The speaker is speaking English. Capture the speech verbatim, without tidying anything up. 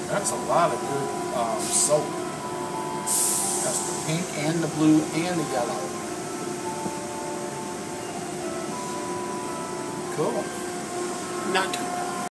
That's a lot of good um, soap. That's the pink and the blue and the yellow. Cool. Not